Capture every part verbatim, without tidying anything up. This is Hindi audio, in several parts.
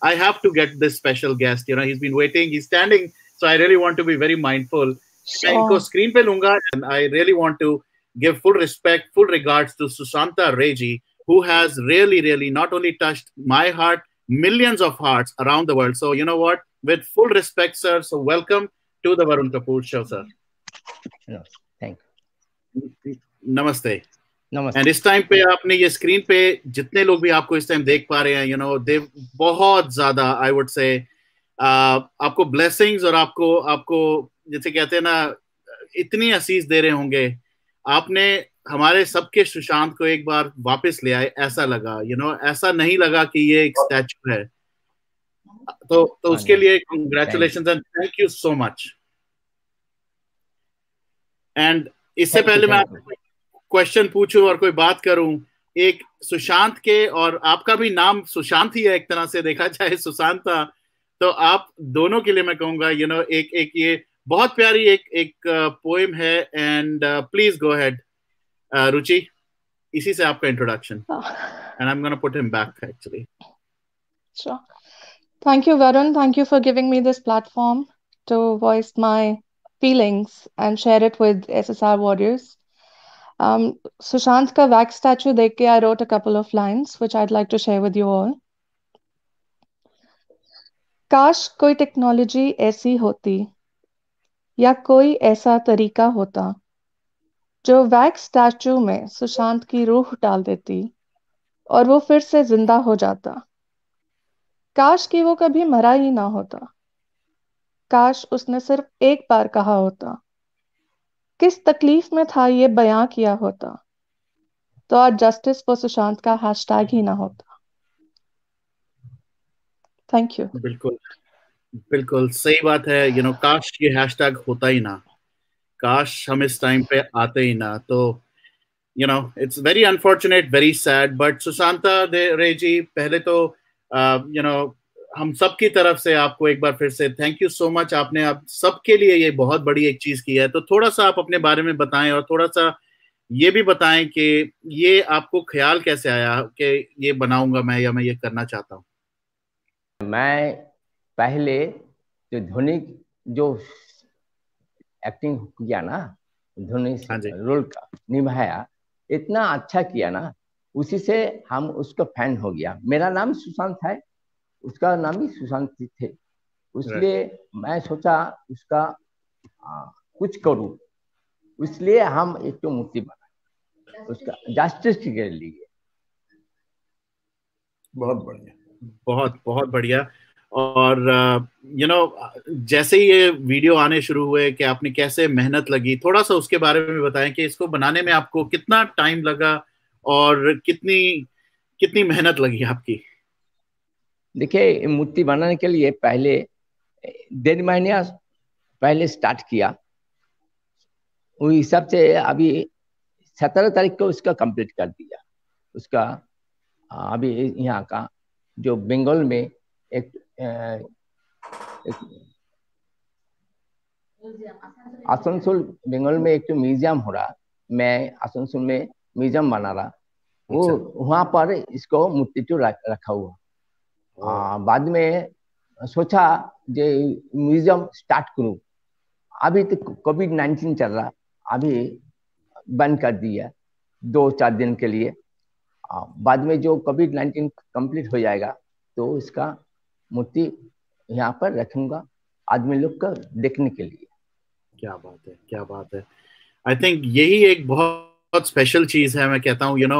I have to get this special guest. You know, he's been waiting, he's standing, so I really want to be very mindful. मैं इनको Sure. screen पे लूंगा, and I really want to give full respect, full regards to Sushanta Ray ji, who has really, really not only touched my heart, millions of hearts around the world. So you know what? With full respect, sir. So welcome to the Varun Kapoor show, sir. No, thank you. Namaste. नमस्ते। एंड इस टाइम पे आपने ये स्क्रीन पे जितने लोग भी आपको इस टाइम देख पा रहे हैं, यू नो दे बहुत ज्यादा आई वुड से आपको ब्लेसिंग्स और आपको आपको जैसे कहते हैं ना इतनी असीस दे रहे होंगे। आपने हमारे सबके सुशांत को एक बार वापस ले आए, ऐसा लगा, यू नो ऐसा नहीं लगा कि ये एक स्टैचू है। तो तो उसके लिए congratulations and thank you so much. And इससे पहले मैं आपको क्वेश्चन पूछूं और कोई बात करूं, एक सुशांत के, और आपका भी नाम सुशांत ही है एक तरह से देखा जाए, सुशांत था, तो आप दोनों के लिए मैं कहूंगा यू नो एक एक ये बहुत प्यारी एक एक पोएम है। And please go ahead Ruchi, इसी से आपका introduction. And I am gonna put him back actually. Sure. Thank you, Varun. Thank you for giving me this platform to voice my feelings and share it with S S R warriors. Um, Sushant ka wax statue dekh ke I wrote a couple of lines which I'd like to share with you all. काश कोई टेक्नोलॉजी ऐसी होती या कोई ऐसा तरीका होता जो वैक्स स्टैचू में सुशांत की रूह डाल देती और वो फिर से जिंदा हो जाता। काश कि वो कभी मरा ही ना होता। काश उसने सिर्फ एक बार कहा होता, किस तकलीफ में था ये बयां किया होता, तो आज जस्टिस फॉर सुशांत का हैशटैग ही ना होता। Thank you. बिल्कुल बिल्कुल सही बात है। यू नो काश ये हैशटैग होता ही ना, काश हम इस टाइम पे आते ही ना। तो you know it's very unfortunate, very sad, but Sushanta Ray ji, पहले तो यू नो हम सबकी तरफ से आपको एक बार फिर से थैंक यू सो मच। आपने आप सबके लिए ये बहुत बड़ी एक चीज की है। तो थोड़ा सा आप अपने बारे में बताएं और थोड़ा सा ये भी बताएं कि ये आपको ख्याल कैसे आया कि ये बनाऊंगा मैं या मैं ये करना चाहता हूँ। मैं पहले जो धोनी जो एक्टिंग किया ना, धोनी रोल का निभाया, इतना अच्छा किया ना, उसी से हम उसका फैन हो गया। मेरा नाम सुशांत है, उसका नाम भी सुशांत थे, इसलिए मैं सोचा उसका आ, कुछ करूं, इसलिए हम एक तो मूर्ति बना उसका जस्टिस के लिए। बहुत बढ़िया, बहुत बहुत बढ़िया। और यू नो जैसे ही ये वीडियो आने शुरू हुए कि आपने कैसे मेहनत लगी, थोड़ा सा उसके बारे में बताएं कि इसको बनाने में आपको कितना टाइम लगा और कितनी कितनी मेहनत लगी आपकी। देखिए, मूर्ति बनाने के लिए पहले डेढ़ महीने पहले स्टार्ट किया, उस हिसाब से अभी सत्रह तारीख को उसका कंप्लीट कर दिया। उसका अभी यहाँ का जो बंगाल में एक, एक आसनसोल बंगाल में एक तो म्यूजियम हो रहा, मैं आसनसोल में म्यूजियम बना रहा, वो वहाँ पर इसको मूर्ति तो रखा हुआ। आ, बाद में सोचा जे म्यूजियम स्टार्ट करूं, अभी तो कोविड नाइन्टीन चल रहा, अभी बंद कर दिया दो चार दिन के लिए। आ, बाद में जो कोविड नाइन्टीन कंप्लीट हो जाएगा तो इसका मूर्ति यहाँ पर रखूंगा आदमी लोग का देखने के लिए। क्या बात है, क्या बात है। आई थिंक यही एक बहुत स्पेशल चीज है। मैं कहता हूँ यू नो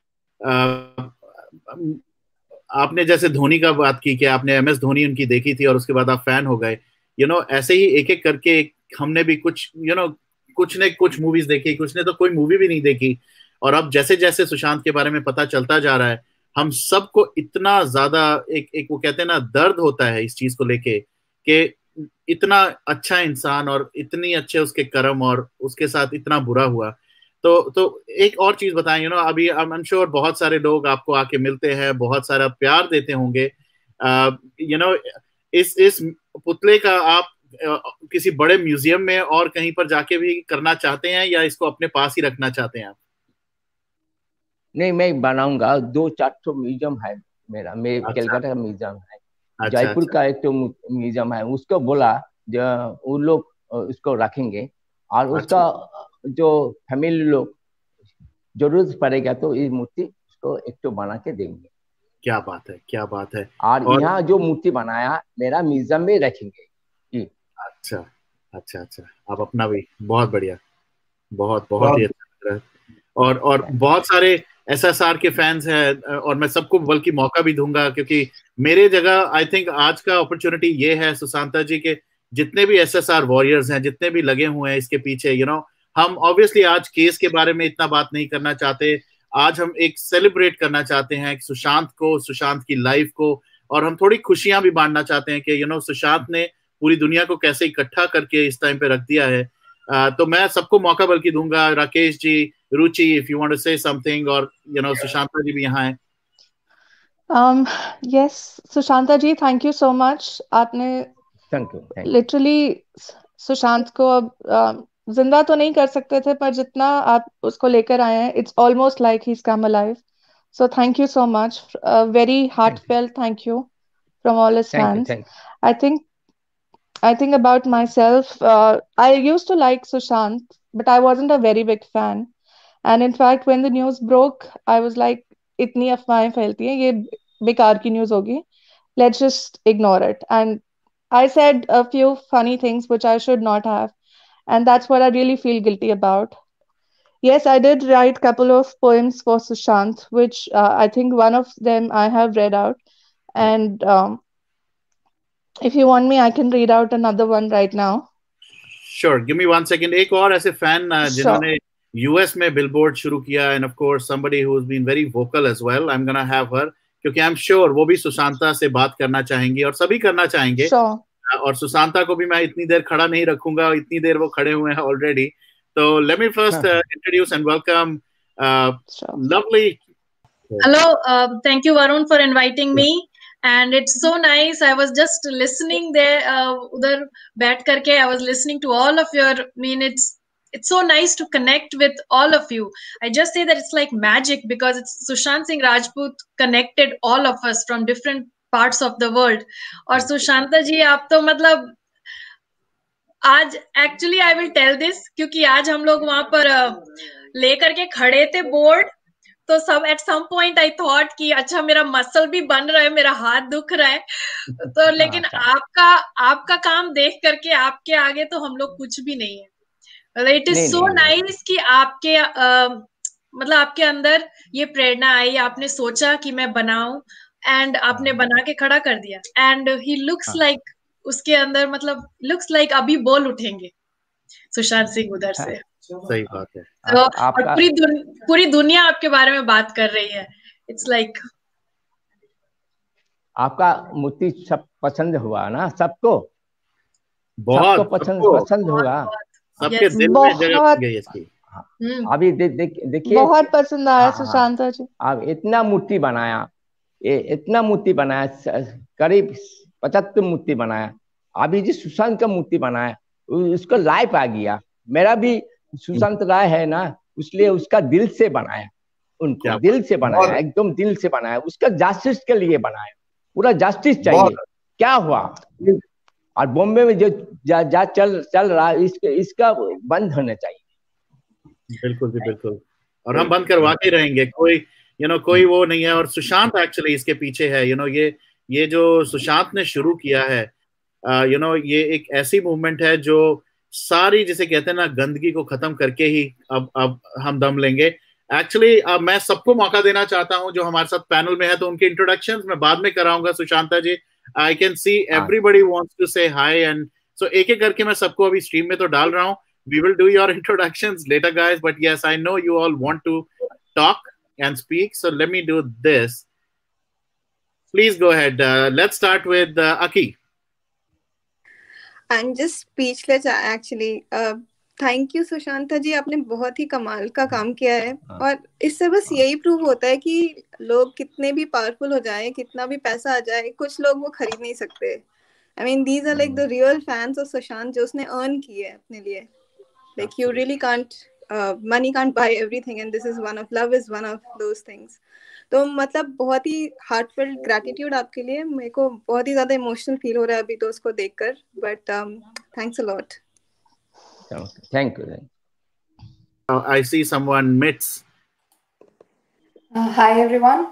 आपने जैसे धोनी का बात की कि आपने एम एस धोनी उनकी देखी थी और उसके बाद आप फैन हो गए, यू नो ऐसे ही एक एक करके हमने भी कुछ यू नो कुछ ने कुछ मूवीज देखी, कुछ ने तो कोई मूवी भी नहीं देखी। और अब जैसे जैसे सुशांत के बारे में पता चलता जा रहा है, हम सबको इतना ज्यादा एक एक वो कहते हैं ना दर्द होता है इस चीज को लेके कि इतना अच्छा इंसान और इतनी अच्छे उसके कर्म और उसके साथ इतना बुरा हुआ। तो तो एक और चीज बताएं, यू नो अभी आई एम श्योर बहुत सारे लोग आपको आके मिलते हैं, बहुत सारा प्यार देते होंगे। यू नो इस इस पुतले का आप uh, किसी बड़े म्यूजियम में और कहीं पर जाके भी करना चाहते हैं या इसको अपने पास ही रखना चाहते हैं आप? नहीं, मैं बनाऊंगा, दो चार तो म्यूजियम है मेरा, मेरे कलकत्ता का म्यूजियम है, जयपुर का एक तो म्यूजियम है, उसको बोला जो वो लोग उसको रखेंगे और उसका जो फैमिली लोग जरूरत पड़ेगा तो ये मूर्ति उसको एक तो बना के देंगे। क्या बात है, क्या बात है। और, और यहाँ जो मूर्ति बनाया मेरा म्यूजियम में रखेंगे। अच्छा अच्छा अच्छा, आप अपना भी बहुत बढ़िया, बहुत बहुत ही अच्छा लग रहा है। और और बहुत सारे एस एस आर के फैंस हैं और मैं सबको बल्कि मौका भी दूंगा, क्योंकि मेरे जगह आई थिंक आज का अपॉर्चुनिटी ये है सुशांता जी के जितने भी एस एस आर वॉरियर्स हैं, जितने भी लगे हुए हैं इसके पीछे, यू नो हम ऑब्वियसली आज केस के बारे में इतना बात नहीं करना चाहते, आज हम एक सेलिब्रेट करना चाहते हैं सुशांत को, सुशांत की लाइफ को, और हम थोड़ी खुशियां भी बांटना चाहते हैं कि यू नो सुशांत ने पूरी दुनिया को कैसे इकट्ठा करके इस टाइम पे रख दिया है। uh, तो मैं सबको मौका बल्कि दूंगा, Rakesh ji, Ruchi, if you want to say something, और यू नो सुशांता जी भी यहाँ है। um yes, Sushanta ji, thank you so much. आपने थैंक यू लिटरली सुशांत को अब uh, जिंदा तो नहीं कर सकते थे, पर जितना आप उसको लेकर आए हैं, it's almost like he is come alive. So thank you so much. A very heartfelt thank you from all his Thank you, fans. thank you. I think I think about myself, uh, I used to like Sushant, but I wasn't a very big fan. And in fact, when the news broke, I was like, इतनी अफवाहें फैलती हैं, ये बेकार की न्यूज़ होगी. Let's just ignore it. And I said a few funny things which I should not have. And that's what I really feel guilty about. Yes, I did write a couple of poems for Sushant, which uh, I think one of them I have read out. And um, if you want me, I can read out another one right now. Sure, give me one second. एक और ऐसे फैन uh, जिन्होंने यूएस में बिलबोर्ड शुरू किया, and of course somebody who has been very vocal as well. I'm gonna have her, क्योंकि I'm sure वो भी सुशांता से बात करना चाहेंगी और सभी करना चाहेंगे. Sure. और सुशांता को भी मैं इतनी देर खड़ा नहीं रखूंगा, इतनी देर वो खड़े हुए हैं already. So let me first uh, introduce and welcome uh, Sure. lovely. Hello, uh, thank you Varun for inviting me. And it's so nice. I was just listening there, uh, udhar baith karke. I was listening to all of your. I mean, it's it's so nice to connect with all of you. I just say that it's like magic because it's Sushant Singh Rajput connected all of us from different parts of the world. और सुशांता जी, आप तो मतलब आज actually I will tell this क्योंकि आज हम लोग वहां पर लेकर के खड़े थे बोर्ड, तो सब at some point I thought कि अच्छा मेरा मसल भी बन रहा है, मेरा हाथ दुख रहा है, तो लेकिन आपका आपका काम देख करके आपके आगे तो हम लोग कुछ भी नहीं है. इट इज सो नाइस कि आपके uh, मतलब आपके अंदर ये प्रेरणा आई, आपने सोचा कि मैं बनाऊं एंड आपने बना के खड़ा कर दिया. एंड ही लुक्स लाइक उसके अंदर मतलब लुक्स लाइक अभी बोल उठेंगे सुशांत सिंह उधर से. सही बात है. तो और पूरी दुन, पूरी दुनिया आपके बारे में बात कर रही है. इट्स लाइक like... आपका मूर्ति सब पसंद हुआ ना सबको? बहुत सबको पसंद पसंद होगा, सबके दिल में जगह बन गई इसकी. अभी देखिए बहुत पसंद आया सुशांता जी. अब इतना मूर्ति बनाया, ये इतना मूर्ति बनाया, करीब पचहत्तर मूर्ति बनाया. अभी जो सुशांत का मूर्ति बनाया उसको लाइफ आ गया. मेरा भी सुशांत राय है ना, इसलिए उसका दिल से बनाया, उनको दिल से बनाया, एकदम दिल से बनाया, उसका जस्टिस के लिए बनाया, पूरा जस्टिस चाहिए. क्या हुआ और बॉम्बे में जो जा, जा चल चल रहा है इसके इसका बंद होना चाहिए. बिल्कुल जी बिल्कुल, और हम बंद करवा के रहेंगे. कोई यू नो कोई वो नहीं है. और सुशांत एक्चुअली इसके पीछे है. यू नो ये ये जो सुशांत ने शुरू किया है, यू नो ये एक ऐसी मूवमेंट है जो सारी जिसे कहते हैं ना गंदगी को खत्म करके ही अब अब हम दम लेंगे. एक्चुअली अब मैं सबको मौका देना चाहता हूं जो हमारे साथ पैनल में है, तो उनके इंट्रोडक्शंस मैं बाद में कराऊंगा. Sushanta ji, I can see everybody wants to say hi, and so एक एक करके मैं सबको अभी स्ट्रीम में तो डाल रहा हूं. We will do your introductions later guys, but yes I know you all want to talk and speak, so let me do this. Please go ahead. Uh, let's start with uh, Aki. I'm just speechless actually. Uh, thank you Sushanta ji, आपने बहुत ही कमाल का काम किया है. और इससे बस यही प्रूव होता है कि लोग कितने भी पावरफुल हो जाए, कितना भी पैसा आ जाए, कुछ लोग वो खरीद नहीं सकते. I mean these are like the real fans of Sushant जो उसने earn किए है अपने लिए. Like you really can't, uh, money can't buy everything, and this is one of, love is one of those things. तो मतलब बहुत ही हार्टफुल ग्रैटिट्यूड आपके लिए। मेरे को बहुत ही ज्यादा इमोशनल फील हो रहा है अभी तो उसको देखकर, but thanks a lot. Thank you. I see someone, Mitz. Uh, hi everyone.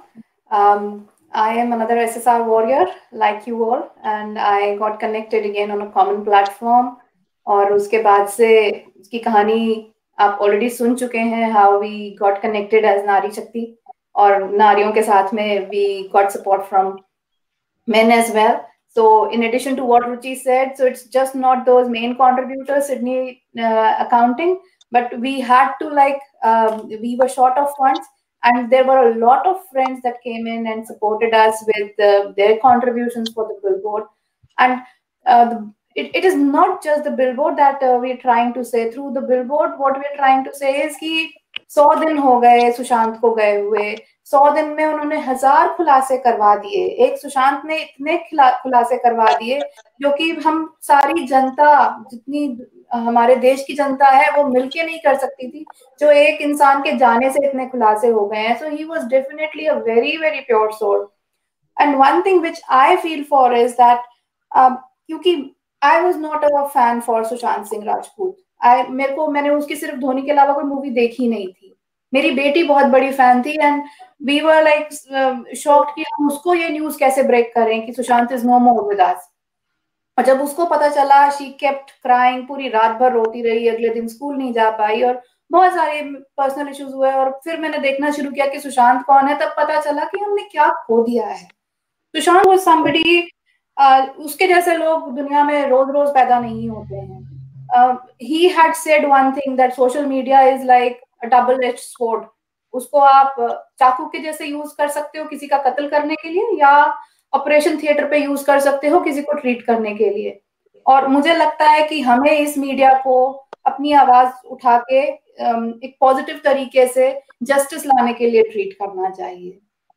Um, I am another S S R warrior like you all, and I got connected again on a common platform. और उसके बाद से उसकी कहानी आप ऑलरेडी सुन चुके हैं, how we got connected as नारी शक्ति, और नारियों के साथ में we got support from men as well. So in addition to what Ruchi said, so it's just not those main contributors, Sydney uh, accounting, but we had to like, um, we were short of funds, and there were a lot of friends that came in and supported us with uh, their contributions for the billboard. And uh, the, it, it is not just the billboard that uh, we're trying to say. Through the billboard, what we're trying to say is कि सौ दिन हो गए सुशांत को गए हुए, सौ दिन में उन्होंने हजार खुलासे करवा दिए। एक सुशांत ने इतने खुलासे करवा दिए जो कि हम सारी जनता, जितनी हमारे देश की जनता है, वो मिलके नहीं कर सकती थी, जो एक इंसान के जाने से इतने खुलासे हो गए हैं। So he was definitely a very very pure soul. And one thing which I feel for is that, क्योंकि I was not a fan for Sushant Singh Rajput, I मेरे को मैंने उसकी सिर्फ धोनी के अलावा कोई मूवी देखी नहीं थी। मेरी बेटी बहुत बड़ी फैन थी, and we were like shocked कि हम उसको ये न्यूज कैसे ब्रेक करें कि Sushant is no more with us. और जब उसको पता चला, शी केप्ट क्राइंग, पूरी रात भर रोती रही, अगले दिन स्कूल नहीं जा पाई, और बहुत सारे पर्सनल इश्यूज हुए। और फिर मैंने देखना शुरू किया कि सुशांत कौन है, तब पता चला कि हमने क्या खो दिया है। सुशांत वाज समबडी, उसके जैसे लोग दुनिया में रोज रोज पैदा नहीं होते हैं। Uh, he had said one thing, that social media is like a double-edged sword. उसको आप चाकू के जैसे यूज कर सकते हो किसी का कत्ल करने के लिए, या ऑपरेशन थिएटर पे यूज कर सकते हो किसी को ट्रीट करने के लिए। और मुझे लगता है कि हमें इस मीडिया को अपनी आवाज उठा के एक पॉजिटिव तरीके से जस्टिस लाने के लिए ट्रीट करना चाहिए।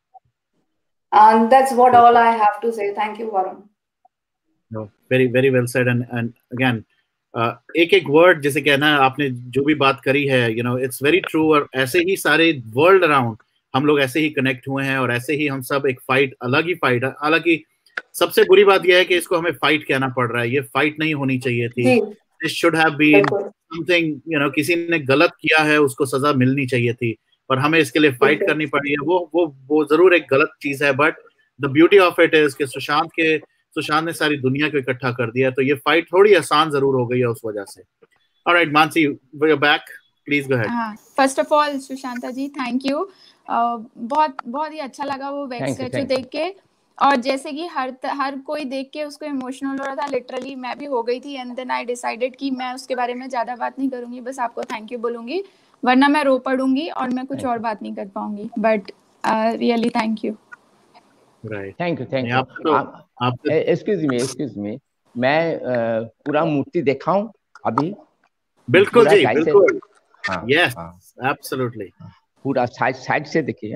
And that's what all I have to say. Thank you, Varun. No, very very well said. And and again, Uh, एक एक वर्ड जैसे कहना है आपने, जो भी बात करी है, you know it's very true. और ऐसे ही सारे वर्ल्ड अराउंड हम लोग ऐसे ही कनेक्ट हुए हैं, और ऐसे ही हम सब एक फाइट, अलग ही फाइट है। हालांकि सबसे बुरी बात यह है कि इसको हमें फाइट कहना पड़ रहा है, ये फाइट नहीं होनी चाहिए थी। This should have been something, you know किसी ने गलत किया है, उसको सजा मिलनी चाहिए थी, और हमें इसके लिए फाइट करनी पड़ी है। वो वो वो जरूर एक गलत चीज है, but the beauty of it is कि सुशांत के सुशांत ने सारी दुनिया को इकट्ठा कर दिया, तो ये फाइट थोड़ी आसान जरूर हो गई है उस वजह से। Alright Mansi, we are back, please go ahead. First of all Sushanta ji, thank you. बहुत बहुत ही अच्छा लगा वो वैक्स स्टैचू देख के, और जैसे कि हर हर कोई देख के उसको इमोशनल हो रहा था, लिटरली मैं भी हो गई थी। एंड देन आई डिसाइडेड कि मैं उसके बारे में ज्यादा बात नहीं करूंगी, बस आपको थैंक यू बोलूंगी, वरना मैं रो पड़ूंगी और मैं कुछ और बात नहीं कर पाऊंगी। But really thank you. Right, thank you thank you. Excuse me excuse me मैं uh, पूरा मूर्ति देखा हूं अभी। बिल्कुल जी, बिल्कुल। Yes, absolutely. पूरा साइड साइड से देखिए।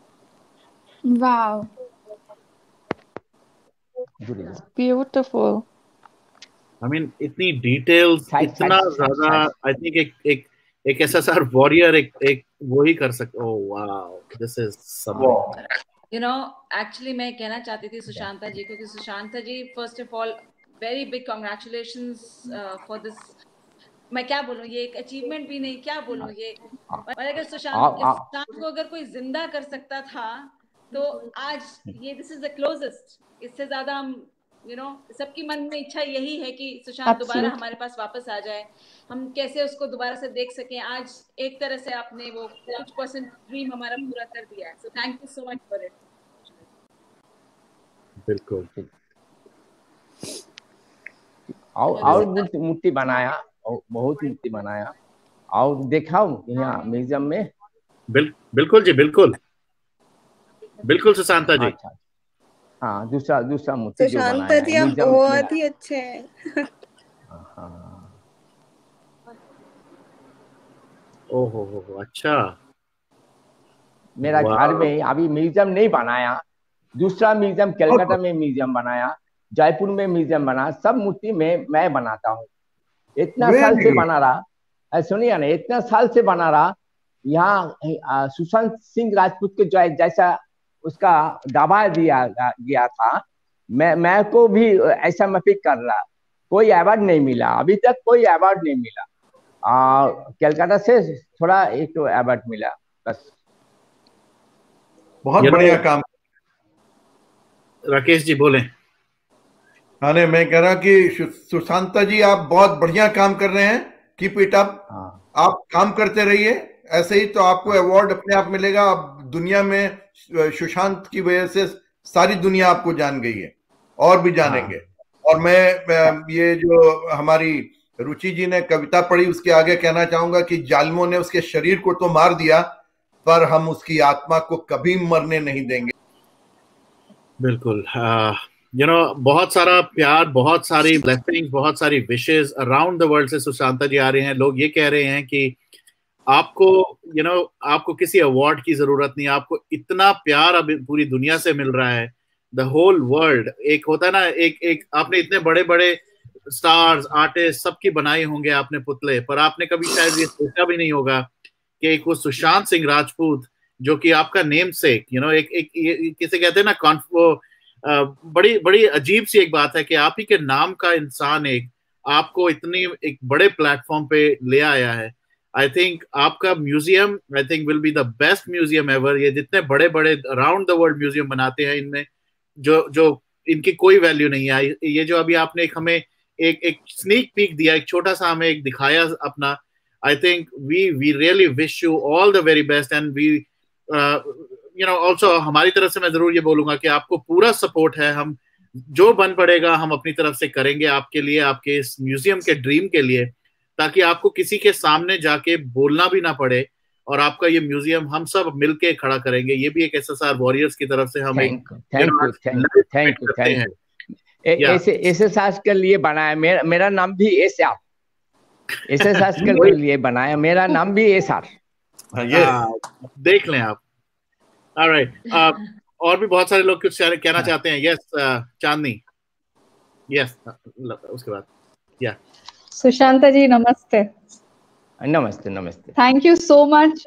Wow, beautiful. आई मीन इतनी डिटेल्स, इतना ज्यादा। आई थिंक एक एक एक एसएसआर वॉरियर एक एक वो ही कर सकते। Oh wow, this is something. You know actually मैं कहना चाहती थी सुशांता जी को कि Sushanta ji, first of all very big congratulations for this. मैं क्या बोलूं, ये एक अचीवमेंट भी नहीं, क्या बोलूं ये। और अगर सुशांत सुशांत को अगर कोई जिंदा कर सकता था तो आज ये दिस इज द क्लोजेस्ट। इससे ज्यादा हम यू नो सबकी मन में इच्छा यही है कि सुशांत दोबारा हमारे पास वापस आ जाए, हम कैसे उसको दोबारा से देख सकें। आज एक तरह से आपने वो कुछ परसेंट ड्रीम हमारा पूरा कर दिया है, so thank you so much for it. बिल्कुल। और और मूर्ति बनाया, और बहुत मूर्ति बनाया, और देखा यहाँ म्यूजियम में। बिल, बिल्कुल जी, बिल्कुल बिल्कुल सुशांता जी। अच्छा, हाँ, दूसरा दूसरा मूर्ति जो बनाया सुशांता जी आप बहुत ही अच्छे हैं। ओहो हो, अच्छा। मेरा घर में अभी म्यूजियम नहीं बनाया, दूसरा म्यूजियम कलकत्ता में म्यूजियम बनाया, जयपुर में म्यूजियम बना, सब मूर्ति में मैं बनाता हूँ। इतना साल से बना रहा, सुनिए ना, इतना साल से बना रहा। यहाँ सुशांत सिंह राजपूत के जो जैसा उसका दबा दिया गया था। मैं मैं को भी ऐसा मैं फील कर रहा, कोई अवार्ड नहीं मिला अभी तक, कोई अवार्ड नहीं मिला। कलकत्ता से थोड़ा एक अवार्ड मिला बस। बहुत बढ़िया काम। राकेश जी बोले। हाँ नहीं, मैं कह रहा कि सुशांता जी आप बहुत बढ़िया काम कर रहे हैं, कीप इट अप। आप काम करते रहिए ऐसे ही, तो आपको अवार्ड अपने आप मिलेगा। आप दुनिया में सुशांत की वजह से सारी दुनिया आपको जान गई है और भी जानेंगे। और मैं ये जो हमारी रुचि जी ने कविता पढ़ी उसके आगे कहना चाहूंगा कि जालिमों ने उसके शरीर को तो मार दिया, पर हम उसकी आत्मा को कभी मरने नहीं देंगे। बिल्कुल। यू नो बहुत सारा प्यार, बहुत सारी ब्लेसिंग्स, बहुत सारी विशेस अराउंड द वर्ल्ड से सुशांता जी आ रहे हैं। लोग ये कह रहे हैं कि आपको यू you नो know, आपको किसी अवार्ड की जरूरत नहीं, आपको इतना प्यार अब पूरी दुनिया से मिल रहा है, द होल वर्ल्ड। एक होता है ना, एक एक आपने इतने बड़े बड़े स्टार्स, आर्टिस्ट सबकी बनाए होंगे आपने पुतले, पर आपने कभी शायद ये सोचा भी नहीं होगा कि एक वो सुशांत सिंह राजपूत जो कि आपका नेम सेक, यू नो एक एक किसे कहते हैं ना, वो बड़ी बड़ी अजीब सी एक बात है कि आप ही के नाम का इंसान एक आपको इतनी एक बड़े प्लेटफॉर्म पे ले आया है। आई थिंक आपका museum I think will be the best museum ever. ये जितने बड़े बड़े अराउंड द वर्ल्ड म्यूजियम बनाते हैं, इनमें जो जो इनकी कोई वैल्यू नहीं है। ये जो अभी आपने एक हमें एक एक स्नीक पीक दिया, एक छोटा सा हमें एक दिखाया अपना, I think we we really wish you all the very best. And we you know also हमारी तरफ से मैं जरूर ये बोलूंगा कि आपको पूरा सपोर्ट है। हम जो बन पड़ेगा हम अपनी तरफ से करेंगे आपके लिए, आपके इस म्यूजियम के ड्रीम के लिए, ताकि आपको किसी के सामने जाके बोलना भी ना पड़े, और आपका ये म्यूजियम हम सब मिलके खड़ा करेंगे। ये भी एक एसएसआर वॉरियर्स की तरफ से हम एक thank you thank you thank you thank you ऐसे एसएसआर के लिए बनाया। मेरा मेरा नाम भी एसआर, एसएसआर के लिए बनाया, मेरा नाम भी एसआर। देख लें आप। ऑलराइट, और भी बहुत सारे लोग कुछ कहना चाहते हैं। यस चांदनी। यस उसके बाद या सुशांता जी नमस्ते। नमस्ते नमस्ते। Thank you so much.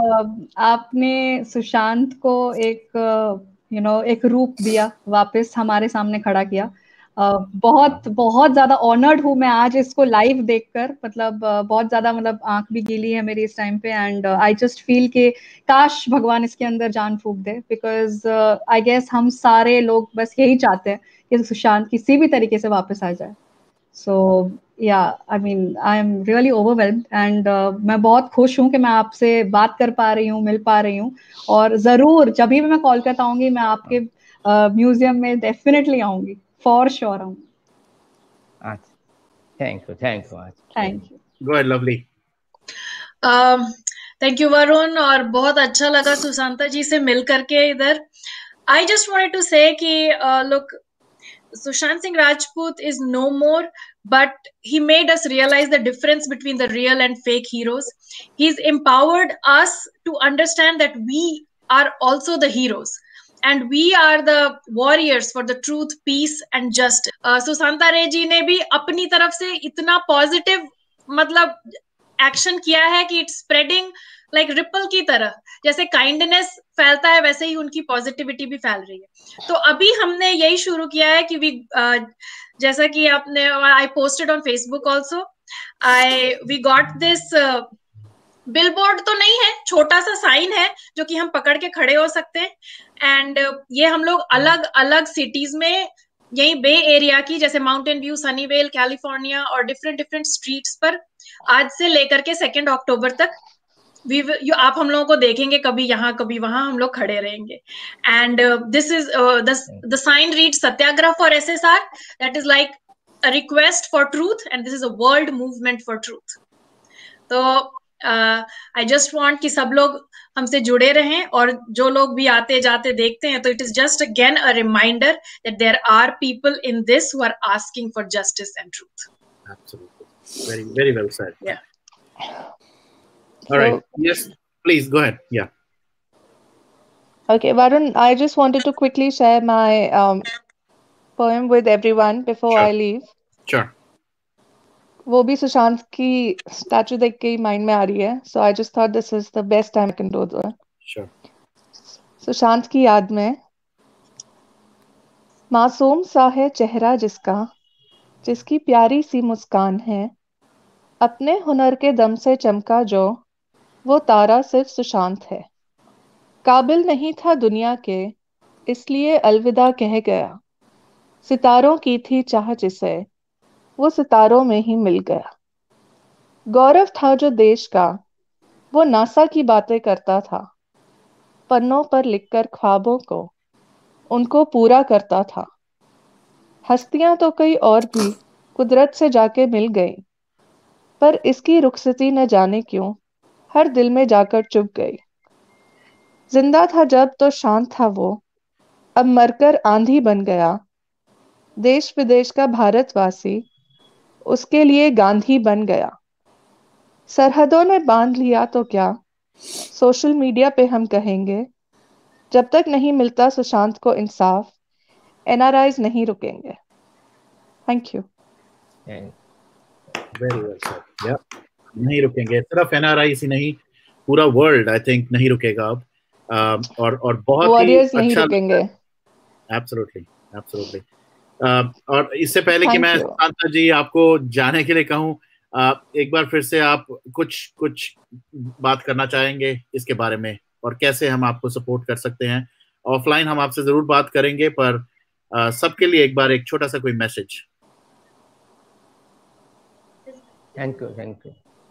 आपने सुशांत को एक यू you नो know, एक रूप दिया, वापस हमारे सामने खड़ा किया। uh, बहुत बहुत ज्यादा ऑनर्ड हूँ मैं आज इसको लाइव देखकर। मतलब uh, बहुत ज्यादा मतलब आंख भी गीली है मेरी इस टाइम पे। एंड आई जस्ट फील कि काश भगवान इसके अंदर जान फूंक दे, बिकॉज आई गेस हम सारे लोग बस यही चाहते हैं कि सुशांत किसी भी तरीके से वापस आ जाए। सो yeah, I mean, I am really overwhelmed and uh, मैं बहुत खुश हूँ कि मैं आपसे बात कर पा रही हूँ, मिल पा रही हूँ। और जरूर जब भी मैं कोलकाता आऊंगी मैं आपके म्यूजियम uh, में डेफिनेटली आऊंगी, फॉर श्योर आऊंगी। Thank you thank you thank you. Go ahead lovely. Thank you Varun, और बहुत अच्छा लगा सुशांता जी से मिल करके इधर। I just wanted to say कि look, Sushant Singh Rajput is no more, but he made us realize the difference between the real and fake heroes. He's empowered us to understand that we are also the heroes and we are the warriors for the truth, peace and justice. uh, Susanta Ray ji ने भी अपनी तरफ से इतना positive मतलब एक्शन किया है कि इट्स स्प्रेडिंग लाइक रिपल की तरह। जैसे काइंडनेस फैलता है वैसे ही उनकी पॉजिटिविटी भी फैल रही है। तो अभी हमने यही शुरू किया है कि वी uh, जैसा कि आपने, I posted on Facebook also, I we got this billboard तो नहीं है, छोटा सा साइन है जो कि हम पकड़ के खड़े हो सकते हैं। एंड uh, ये हम लोग अलग अलग सिटीज में, यही बे एरिया की जैसे माउंटेन व्यू, सनीवेल, कैलिफोर्निया और डिफरेंट डिफरेंट स्ट्रीट्स पर आज से लेकर के सेकेंड अक्टूबर तक वी यू आप हम लोगों को देखेंगे, कभी यहाँ कभी वहां हम लोग खड़े रहेंगे। And this is the sign read satyagraha for SSR, that is like a request for truth and this is a world movement for truth. तो आई जस्ट वांट कि सब लोग हमसे जुड़े रहें, और जो लोग भी आते जाते देखते हैं तो it is just again a reminder that there are people in this who are asking for justice and truth. Absolutely. Very, very well said. Yeah. All right. Yes, please go ahead. Yeah. Okay, Varun, I just wanted to quickly share my um, poem with everyone before Sure. I leave. Sure. वो भी सुशांत की स्टैचू देख के ही माइंड में आ रही है, so I just thought this is the best time I can do that. Sure. Sushant की याद में। मासूम सा है चेहरा जिसका, जिसकी प्यारी सी मुस्कान है, अपने हुनर के दम से चमका जो, वो तारा सिर्फ सुशांत है। काबिल नहीं था दुनिया के, इसलिए अलविदा कह गया। सितारों की थी चाह जिसे, वो सितारों में ही मिल गया। गौरव था जो देश का, वो नासा की बातें करता था। पन्नों पर लिखकर ख्वाबों को, उनको पूरा करता था। हस्तियां तो कई और भी कुदरत से जाके मिल गई, पर इसकी रुखसती न जाने क्यों हर दिल में जाकर चुप गई। जिंदा था जब तो शांत था वो, अब मरकर आंधी बन गया। देश विदेश का भारतवासी, उसके लिए गांधी बन गया। सरहदों ने बांध लिया तो क्या, सोशल मीडिया पे हम कहेंगे, जब तक नहीं मिलता सुशांत को इंसाफ, एनआरआईज नहीं रुकेंगे। Thank you. Very well sir. या नहीं रुकेंगे, सिर्फ एनआरआई ही नहीं, पूरा वर्ल्ड आई थिंक नहीं रुकेगा अब। uh, और और बहुत वॉरियर्स ही नहीं अच्छा रुकेंगे। Absolutely absolutely. और इससे पहले कि Thank मैं you. सुशांत जी आपको जाने के लिए कहूँ, uh, एक बार फिर से आप कुछ कुछ बात करना चाहेंगे इसके बारे में, और कैसे हम आपको सपोर्ट कर सकते हैं? ऑफलाइन हम आपसे जरूर बात करेंगे, पर uh, सबके लिए एक बार एक छोटा सा कोई message. Thank you thank you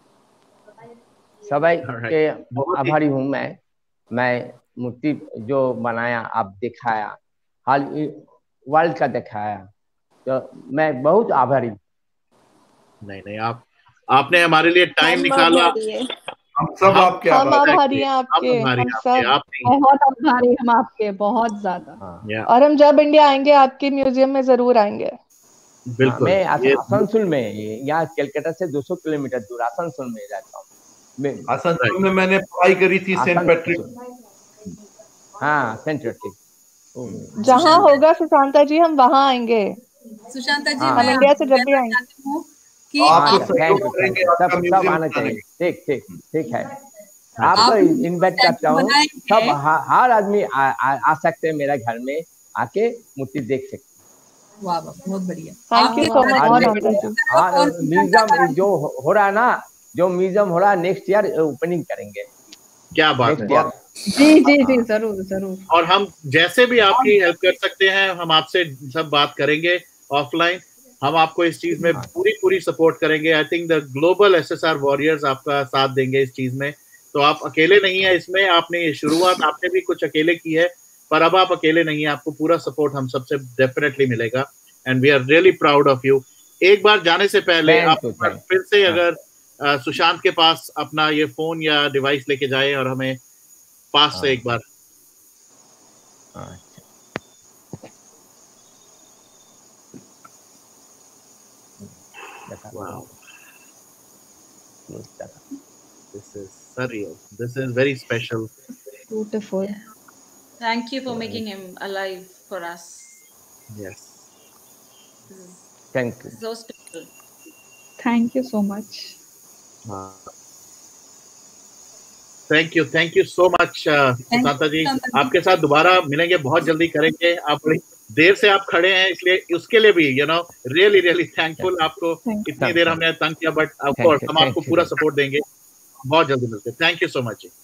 सबाई के आभारी हूँ मैं। मैं मूर्ति जो बनाया, आप दिखाया, हाल वर्ल्ड का दिखाया, तो मैं बहुत आभारी। नहीं नहीं, आप आपने हमारे लिए टाइम निकाला। हम सब आपके हम आभारी हैं आपके, हम सब बहुत आभारी हम आपके, बहुत ज्यादा। और हम जब इंडिया आएंगे आपके म्यूजियम में जरूर आएंगे। बिल्कुल। मैं आसनसोल में, यहाँ कलकत्ता से दो सौ किलोमीटर दूर आसनसोल में रहता हूँ। आसनसोल में मैंने पढ़ाई करी थी, सेंट पैट्रिक। हाँ, सेंट पैट्रिक। जहाँ होगा सुशांता जी हम वहाँ आएंगे। सुशांता जी, हम इंडिया से जब भी आएंगे कि सब सब आना चाहिए। ठीक ठीक ठीक है, आपको इनवाइट करता हूँ। सब हर आदमी आ, आ, आ सकते हैं मेरा घर में, आके मूर्ति देख सकते। वाह वाह, बहुत बढ़िया। Thank you so much. हाँ, म्यूजियम जो हो रहा है ना, जो म्यूजियम हो रहा है, नेक्स्ट ईयर ओपनिंग करेंगे। क्या बात है। जी जी जी, जरूर जरूर। और हम जैसे भी आपकी हेल्प कर सकते हैं, हम आपसे सब बात करेंगे ऑफलाइन। हम आपको इस चीज में पूरी पूरी सपोर्ट करेंगे। I think the global SSR warriors आपका साथ देंगे इस चीज में, तो आप अकेले नहीं है इसमें। आपने ये शुरुआत आपने भी कुछ अकेले की है, पर अब आप अकेले नहीं है, आपको पूरा सपोर्ट हम सबसे डेफिनेटली मिलेगा, and we are really proud of you. एक बार जाने से पहले आप फिर से अगर uh, सुशांत के पास अपना ये फोन या डिवाइस लेके जाए और हमें पास से एक बार। Wow. This is surreal. This is very special. Beautiful. Thank you for making him alive for us. Yes. Thank you. So special. Thank you so much. Uh, thank you, thank you so much, Sushanta जी। आपके साथ दोबारा मिलेंगे, बहुत जल्दी करेंगे। आप बड़ी देर से आप खड़े हैं, इसलिए उसके लिए भी you know really really thankful. आपको इतनी देर हमने तंग किया, बट ऑफ कोर्स हम आपको पूरा सपोर्ट देंगे। बहुत जल्दी मिलते हैं। Thank you so much.